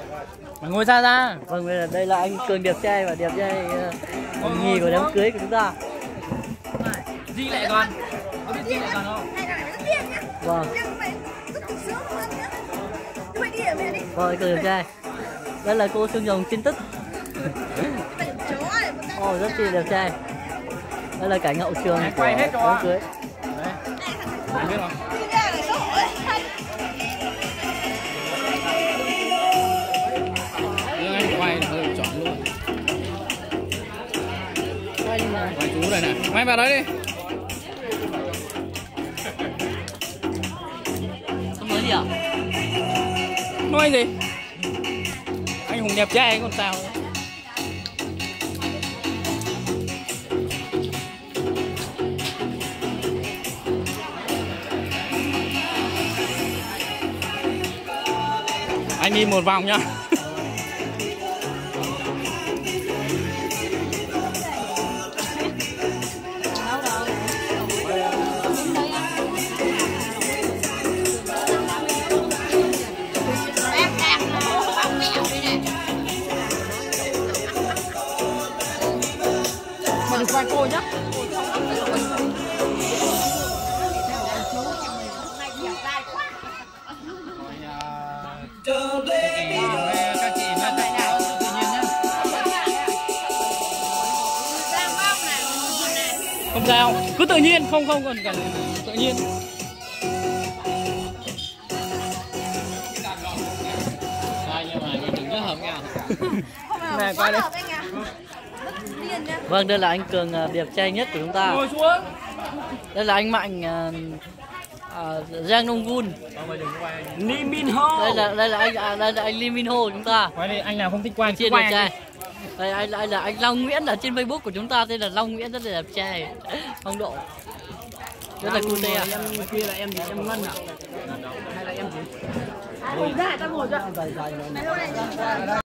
Mà ngồi xa ra. Vâng, bây giờ đây là anh Cường đẹp trai và đẹp trai nhì của đám cưới của chúng ta. Di lại Toàn. Có biết Di lại Toàn không? Vâng. Vâng, Cường đẹp trai. Đây là cô Xuân Hồng tin tức. Ồ, rất chi đẹp trai. Đây là cảnh hậu trường của đám cưới. Đấy. Anh biết không? Anh quay là hơi chọn luôn. Quay chú này này. Quay vào đấy đi. Không nói gì à? Nói gì? Anh Hùng đẹp trai còn sao nữa. Anh đi một vòng nhá. Mà đừng quay cô nhá. Các chị mà tại nhà tự nhiên nhá. Không sao, cứ tự nhiên, không cần tự nhiên. Đây nhưng mà đừng có hợp nha. Này quay đây. Vâng, đây là anh Cường đẹp trai nhất của chúng ta. Ngồi xuống. Đây là anh Mạnh Giang Nông Gun. Lee Min Ho. Đây là anh Lee Min Ho của chúng ta. Quay đi, anh nào không thích quay Chia đẹp trai. Đây anh là anh Long Nguyễn ở trên Facebook của chúng ta, tên là Long Nguyễn, rất là đẹp trai. Phong độ. Rất là cute à. Em kia là em gì? Em Ngân à? Hay là em gì? Ngồi ra, ta ngồi ra.